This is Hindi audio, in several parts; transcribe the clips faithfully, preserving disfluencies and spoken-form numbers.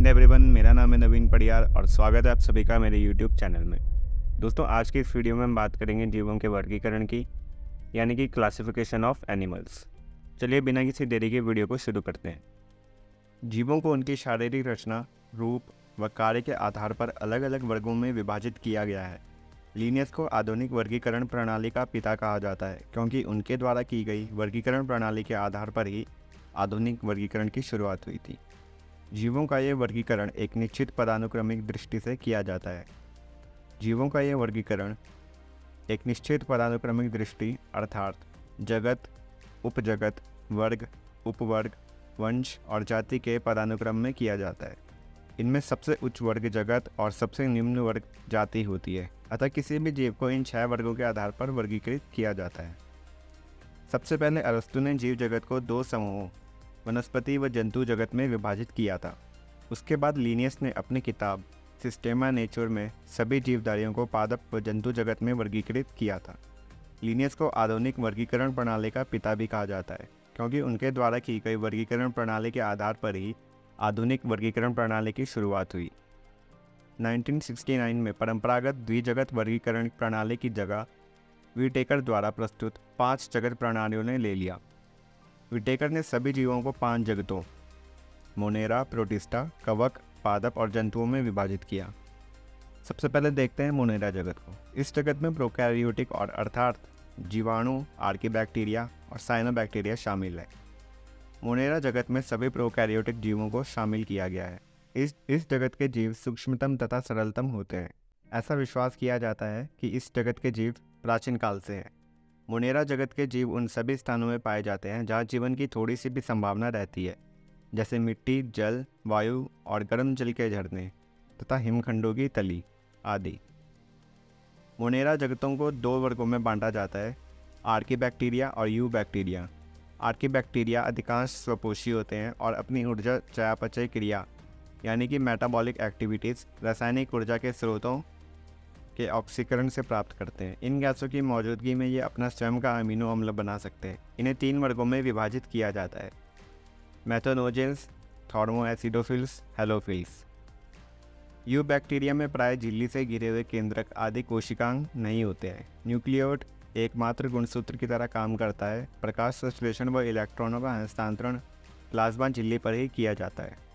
एंड एवरीवन, मेरा नाम है नवीन पडियार और स्वागत है आप सभी का मेरे यूट्यूब चैनल में। दोस्तों, आज की इस वीडियो में हम बात करेंगे जीवों के वर्गीकरण की, यानी कि क्लासिफिकेशन ऑफ एनिमल्स। चलिए बिना किसी देरी के वीडियो को शुरू करते हैं। जीवों को उनकी शारीरिक रचना, रूप व कार्य के आधार पर अलग अलग वर्गों में विभाजित किया गया है। लिनियस को आधुनिक वर्गीकरण प्रणाली का पिता कहा जाता है, क्योंकि उनके द्वारा की गई वर्गीकरण प्रणाली के आधार पर ही आधुनिक वर्गीकरण की शुरुआत हुई थी। जीवों का यह वर्गीकरण एक निश्चित पदानुक्रमिक दृष्टि से किया जाता है। जीवों का यह वर्गीकरण एक निश्चित पदानुक्रमिक दृष्टि अर्थात जगत, उपजगत, वर्ग, उपवर्ग, वंश और जाति के पदानुक्रम में किया जाता है। इनमें सबसे उच्च वर्ग जगत और सबसे निम्न वर्ग जाति होती है। अतः किसी भी जीव को इन छह वर्गों के आधार पर वर्गीकृत किया जाता है। सबसे पहले अरस्तु ने जीव जगत को दो समूहों वनस्पति व जंतु जगत में विभाजित किया था। उसके बाद लिनियस ने अपनी किताब सिस्टेमा नेचर में सभी जीवधारियों को पादप व जंतु जगत में वर्गीकृत किया था। लिनियस को आधुनिक वर्गीकरण प्रणाली का पिता भी कहा जाता है, क्योंकि उनके द्वारा की गई वर्गीकरण प्रणाली के आधार पर ही आधुनिक वर्गीकरण प्रणाली की शुरुआत हुई। उन्नीस सौ उनहत्तर में परंपरागत द्विजगत वर्गीकरण प्रणाली की जगह व्हिटेकर द्वारा प्रस्तुत पांच जगत प्रणालियों ने ले लिया। व्हिटेकर ने सभी जीवों को पांच जगतों मोनेरा, प्रोटिस्टा, कवक, पादप और जंतुओं में विभाजित किया। सबसे पहले देखते हैं मोनेरा जगत को। इस जगत में प्रोकैरियोटिक और अर्थात जीवाणु, आर्कीबैक्टीरिया और साइनोबैक्टीरिया शामिल है। मोनेरा जगत में सभी प्रोकैरियोटिक जीवों को शामिल किया गया है। इस इस जगत के जीव सूक्ष्मतम तथा सरलतम होते हैं। ऐसा विश्वास किया जाता है कि इस जगत के जीव प्राचीन काल से हैं। मोनेरा जगत के जीव उन सभी स्थानों में पाए जाते हैं जहाँ जीवन की थोड़ी सी भी संभावना रहती है, जैसे मिट्टी, जल, वायु और गर्म जल के झरने तथा हिमखंडों की तली आदि। मोनेरा जगतों को दो वर्गों में बांटा जाता है, आर्कीबैक्टीरिया और यू बैक्टीरिया। आर्कीबैक्टीरिया अधिकांश स्वपोषी होते हैं और अपनी ऊर्जा चयापचय क्रिया यानी कि मेटाबॉलिक एक्टिविटीज़, रासायनिक ऊर्जा के स्रोतों के ऑक्सीकरण से प्राप्त करते हैं। इन गैसों की मौजूदगी में ये अपना स्वयं का अमीनो अम्ल बना सकते हैं। इन्हें तीन वर्गों में विभाजित किया जाता है, मेथनोजेंस, थर्मोएसिडोफिल्स, हेलोफिल्स। यू बैक्टीरिया में प्राय झिल्ली से घिरे हुए केंद्रक आदि कोशिकांग नहीं होते हैं। न्यूक्लियोड एकमात्र गुणसूत्र की तरह काम करता है। प्रकाश संश्लेषण व इलेक्ट्रॉनों का हस्तांतरण प्लाज्मा झिल्ली पर ही किया जाता है।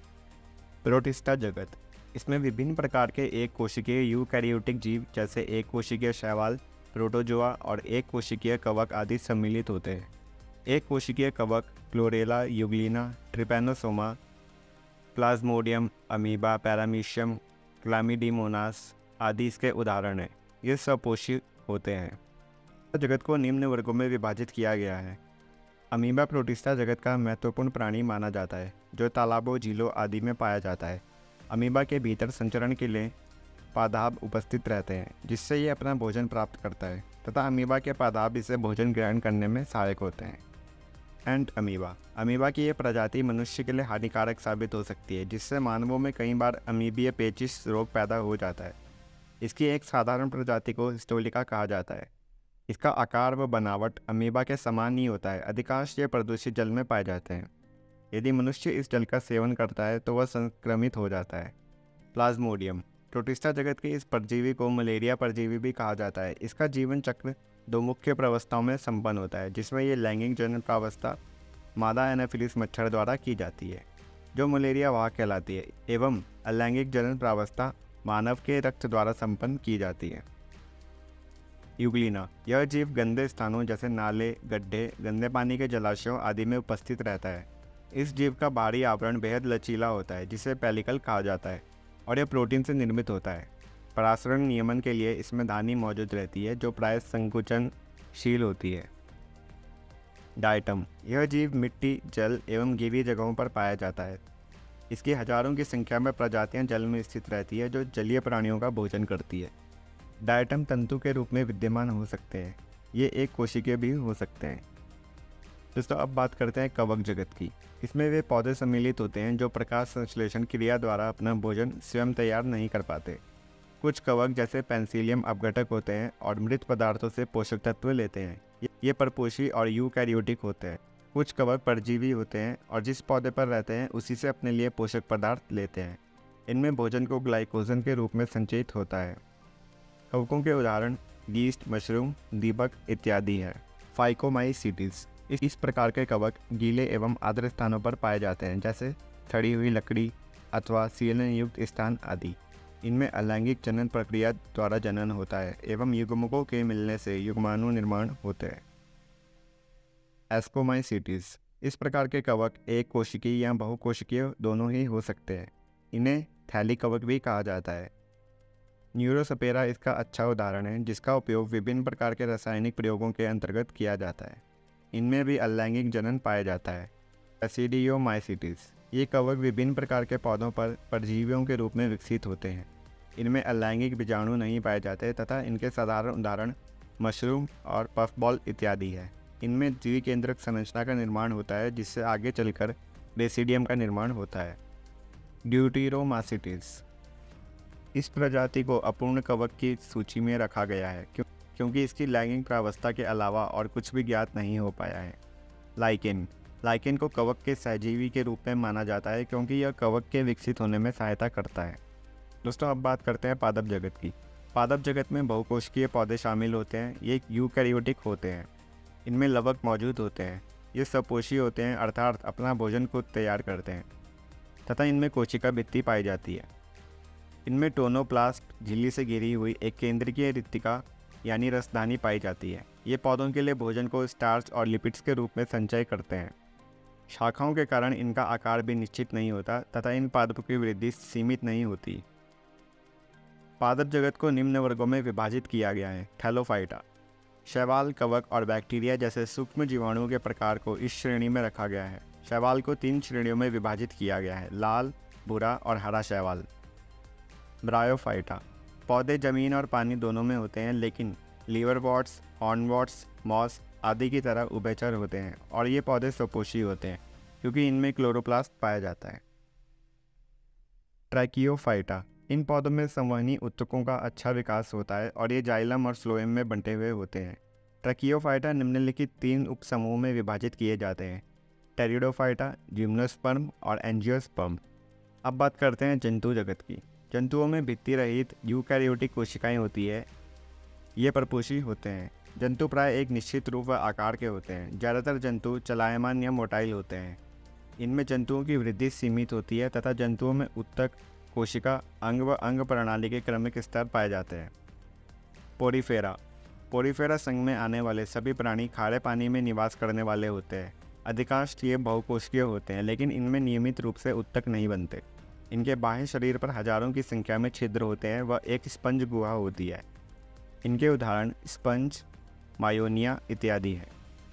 प्रोटिस्टा जगत, इसमें विभिन्न प्रकार के एक कोशिकीय यूकैरियोटिक जीव जैसे एक कोशिकीय शैवाल, प्रोटोजोआ और एक कोशिकीय कवक आदि सम्मिलित होते हैं। एक कोशिकीय कवक chlorella, euglena, trypanosoma, plasmodium, amoeba, paramecium, chlamydomonas आदि इसके उदाहरण हैं। ये स्वपोषी होते हैं। जगत को निम्न वर्गों में विभाजित किया गया है। अमीबा प्रोटिस्टा जगत का महत्वपूर्ण प्राणी माना जाता है, जो तालाबों, झीलों आदि में पाया जाता है। अमीबा के भीतर संचरण के लिए पादाब उपस्थित रहते हैं, जिससे ये अपना भोजन प्राप्त करता है तथा अमीबा के पादाब इसे भोजन ग्रहण करने में सहायक होते हैं। एंट अमीबा, अमीबा की यह प्रजाति मनुष्य के लिए हानिकारक साबित हो सकती है, जिससे मानवों में कई बार अमीबीय पेचिश रोग पैदा हो जाता है। इसकी एक साधारण प्रजाति को हिस्टोलिका कहा जाता है। इसका आकार व बनावट अमीबा के समान नहीं होता है। अधिकांश ये प्रदूषित जल में पाए जाते हैं। यदि मनुष्य इस जल का सेवन करता है तो वह संक्रमित हो जाता है। प्लाज्मोडियम, प्रोटिस्टा जगत के इस परजीवी को मलेरिया परजीवी भी कहा जाता है। इसका जीवन चक्र दो मुख्य प्रावस्थाओं में संपन्न होता है, जिसमें ये लैंगिक जनन प्रावस्था मादा एनाफिलिस मच्छर द्वारा की जाती है, जो मलेरिया वाहक कहलाती है, एवं अलैंगिक जनन प्रावस्था मानव के रक्त द्वारा संपन्न की जाती है। यूग्लिना, यह जीव गंदे स्थानों जैसे नाले, गड्ढे, गंदे पानी के जलाशयों आदि में उपस्थित रहता है। इस जीव का बाहरी आवरण बेहद लचीला होता है, जिसे पेलिकल कहा जाता है, और यह प्रोटीन से निर्मित होता है। परासरण नियमन के लिए इसमें धानी मौजूद रहती है, जो प्राय संकुचनशील होती है। डायटम, यह जीव मिट्टी, जल एवं गीली जगहों पर पाया जाता है। इसकी हजारों की संख्या में प्रजातियां जल में स्थित रहती है, जो जलीय प्राणियों का भोजन करती है। डायटम तंतु के रूप में विद्यमान हो सकते हैं। ये एक कोशिकीय भी हो सकते हैं। दोस्तों, अब बात करते हैं कवक जगत की। इसमें वे पौधे सम्मिलित होते हैं जो प्रकाश संश्लेषण क्रिया द्वारा अपना भोजन स्वयं तैयार नहीं कर पाते। कुछ कवक जैसे पेंसिलियम अपघटक होते हैं और मृत पदार्थों से पोषक तत्व लेते हैं। ये परपोषी और यूकैरियोटिक होते हैं। कुछ कवक परजीवी होते हैं और जिस पौधे पर रहते हैं उसी से अपने लिए पोषक पदार्थ लेते हैं। इनमें भोजन को ग्लाइकोजन के रूप में संचित होता है। कवकों के उदाहरण यीस्ट, मशरूम, दीपक इत्यादि है। फाइकोमाइसीट्स, इस प्रकार के कवक गीले एवं आर्द्र स्थानों पर पाए जाते हैं, जैसे सड़ी हुई लकड़ी अथवा सीलन युक्त स्थान आदि। इनमें अलैंगिक जनन प्रक्रिया द्वारा जनन होता है एवं युग्मकों के मिलने से युग्माणु निर्माण होते हैं। एस्कोमाइसीट्स, इस प्रकार के कवक एक कोशिकीय या बहुकोशिकीय दोनों ही हो सकते हैं। इन्हें थैली कवक भी कहा जाता है। न्यूरोस्पेरा इसका अच्छा उदाहरण है, जिसका उपयोग विभिन्न प्रकार के रासायनिक प्रयोगों के अंतर्गत किया जाता है। इनमें भी अलैंगिक जनन पाया जाता है। एसिडियोमाइसीट्स, ये कवक विभिन्न प्रकार के पौधों पर परजीवियों के रूप में विकसित होते हैं। इनमें अलैंगिक बीजाणु नहीं पाए जाते तथा इनके साधारण उदाहरण मशरूम और पफबॉल इत्यादि है। इनमें द्विकेंद्रक संरचना का निर्माण होता है, जिससे आगे चलकर बेसिडियम का निर्माण होता है। ड्यूटेरोमाइसीट्स, इस प्रजाति को अपूर्ण कवक की सूची में रखा गया है क्यों क्योंकि इसकी लैंगिक प्रावस्था के अलावा और कुछ भी ज्ञात नहीं हो पाया है। लाइकेन, लाइकेन को कवक के सहजीवी के रूप में माना जाता है क्योंकि यह कवक के विकसित होने में सहायता करता है। दोस्तों, अब बात करते हैं पादप जगत की। पादप जगत में बहुकोशिकीय पौधे शामिल होते हैं। ये यूकैरियोटिक होते हैं। इनमें लवक मौजूद होते हैं। ये सपोषी होते हैं, अर्थात अपना भोजन खुद तैयार करते हैं तथा इनमें कोशिका भित्ति पाई जाती है। इनमें टोनोप्लास्ट, झिल्ली से घिरी हुई एक केंद्रीय रिक्तिका यानी रसदानी पाई जाती है। ये पौधों के लिए भोजन को स्टार्च और लिपिड्स के रूप में संचय करते हैं। शाखाओं के कारण इनका आकार भी निश्चित नहीं होता तथा इन पादपों की वृद्धि सीमित नहीं होती। पादप जगत को निम्न वर्गों में विभाजित किया गया है। थैलोफाइटा, शैवाल, कवक और बैक्टीरिया जैसे सूक्ष्म जीवाणुओं के प्रकार को इस श्रेणी में रखा गया है। शैवाल को तीन श्रेणियों में विभाजित किया गया है: लाल, भूरा और हरा शैवाल। ब्रायोफाइटा, पौधे जमीन और पानी दोनों में होते हैं, लेकिन लीवरवॉर्ट्स, हॉर्नवॉर्ट्स, मॉस आदि की तरह उभयचर होते हैं और ये पौधे स्वपोषी होते हैं क्योंकि इनमें क्लोरोप्लास्ट पाया जाता है। ट्रैकियोफाइटा, इन पौधों में संवहनी ऊतकों का अच्छा विकास होता है और ये जाइलम और फ्लोएम में बंटे हुए होते हैं। ट्रैकियोफाइटा निम्नलिखित तीन उपसमूहों में विभाजित किए जाते हैं: टेरिडोफाइटा, जिम्नोस्पर्म और एंजियोस्पर्म। अब बात करते हैं जंतु जगत की। जंतुओं में भित्ति रहित यूकैरियोटिक कोशिकाएं होती है। ये परपोषी होते हैं। जंतु प्राय एक निश्चित रूप व आकार के होते हैं। ज़्यादातर जंतु चलायमान या मोटाइल होते हैं। इनमें जंतुओं की वृद्धि सीमित होती है तथा जंतुओं में उत्तक, कोशिका, अंग व अंग प्रणाली के क्रमिक स्तर पाए जाते हैं। पोरीफेरा, पोरीफेरा संघ में आने वाले सभी प्राणी खारे पानी में निवास करने वाले होते हैं। अधिकांश ये बहुकोशिकीय होते हैं, लेकिन इनमें नियमित रूप से उत्तक नहीं बनते। इनके बाह्य शरीर पर हजारों की संख्या में छिद्र होते हैं व एक स्पंज गुहा होती है। इनके उदाहरण स्पंज, मायोनिया इत्यादि हैं।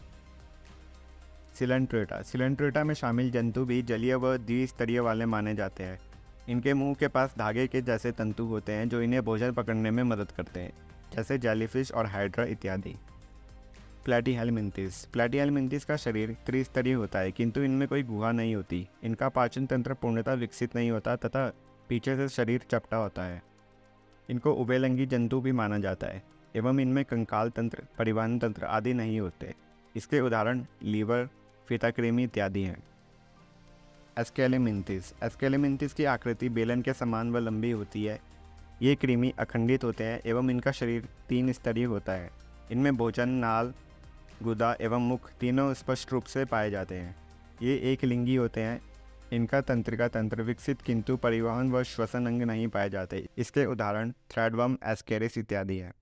सिलेंट्रेटा, सिलेंट्रेटा में शामिल जंतु भी जलीय व द्विस्तरीय वाले माने जाते हैं। इनके मुंह के पास धागे के जैसे तंतु होते हैं जो इन्हें भोजन पकड़ने में मदद करते हैं, जैसे जेलीफिश और हाइड्रा इत्यादि। प्लैटीहेलमिंथेस, प्लैटीहेलमिंथेस का शरीर त्रिस्तरीय होता है, किंतु इनमें कोई गुहा नहीं होती। इनका पाचन तंत्र पूर्णतः विकसित नहीं होता तथा पीछे से शरीर चपटा होता है। इनको उभयलिंगी जंतु भी माना जाता है एवं इनमें कंकाल तंत्र, परिवहन तंत्र आदि नहीं होते। इसके उदाहरण लीवर, फीताकृमि इत्यादि हैं। एस्केलेमिंथिस, एस्केलेमिंथिस की आकृति बेलन के समान व लंबी होती है। ये कृमि अखंडित होते हैं एवं इनका शरीर तीन स्तरीय होता है। इनमें भोजन, नाल, गुदा एवं मुख तीनों स्पष्ट रूप से पाए जाते हैं। ये एक लिंगी होते हैं। इनका तंत्रिका तंत्र विकसित किंतु परिवहन व श्वसन अंग नहीं पाए जाते। इसके उदाहरण थ्रेडवर्म, एस्केरिस इत्यादि हैं।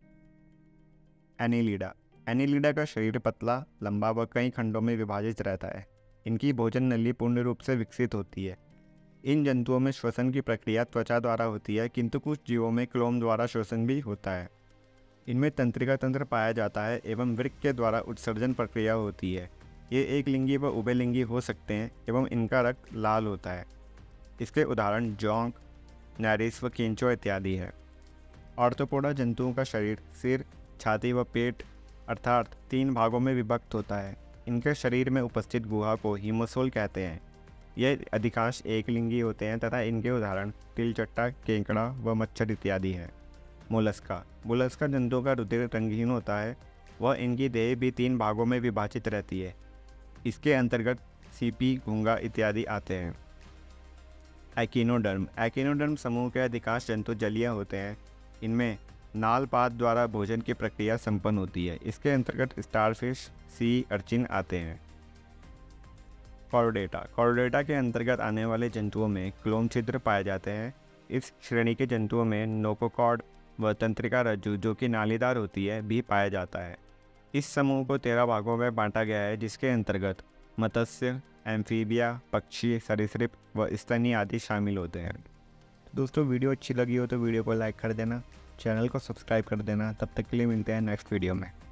एनीलिडा, एनीलिडा का शरीर पतला, लंबा व कई खंडों में विभाजित रहता है। इनकी भोजन नली पूर्ण रूप से विकसित होती है। इन जंतुओं में श्वसन की प्रक्रिया त्वचा द्वारा होती है, किंतु कुछ जीवों में क्लोम द्वारा श्वसन भी होता है। इनमें तंत्रिका तंत्र पाया जाता है एवं वृक्क के द्वारा उत्सर्जन प्रक्रिया होती है। ये एक लिंगी व उभयलिंगी हो सकते हैं एवं इनका रक्त लाल होता है। इसके उदाहरण जोंक, नैरिस व केंचो इत्यादि है। ऑर्थोपोडा जंतुओं का शरीर सिर, छाती व पेट अर्थात तीन भागों में विभक्त होता है। इनके शरीर में उपस्थित गुहा को हीमोसोल कहते हैं। यह अधिकांश एक लिंगी होते हैं तथा इनके उदाहरण तिलचट्टा, केंकड़ा व मच्छर इत्यादि हैं। मोलस्का, मोलस्का जंतुओं का रुधिर रंगहीन होता है। वह इनकी देह भी तीन भागों में विभाजित रहती है। इसके अंतर्गत सीपी, घोंघा इत्यादि आते हैं। एकिनोडर्म एकिनोडर्म समूह के अधिकांश जंतु जलीय होते हैं। इनमें नाल पात द्वारा भोजन की प्रक्रिया संपन्न होती है। इसके अंतर्गत स्टारफिश, सी अर्चिन आते हैं। कॉर्डेटा कॉर्डेटा के अंतर्गत आने वाले जंतुओं में क्लोम छिद्र पाए जाते हैं। इस श्रेणी के जंतुओं में नोकोकॉर्ड व तंत्रिका रज्जु, जो कि नालीदार होती है, भी पाया जाता है। इस समूह को तेरह भागों में बांटा गया है, जिसके अंतर्गत मत्स्य, एम्फीबिया, पक्षी, सरीसृप व स्तनी आदि शामिल होते हैं। दोस्तों, वीडियो अच्छी लगी हो तो वीडियो को लाइक कर देना, चैनल को सब्सक्राइब कर देना। तब तक के लिए मिलते हैं नेक्स्ट वीडियो में।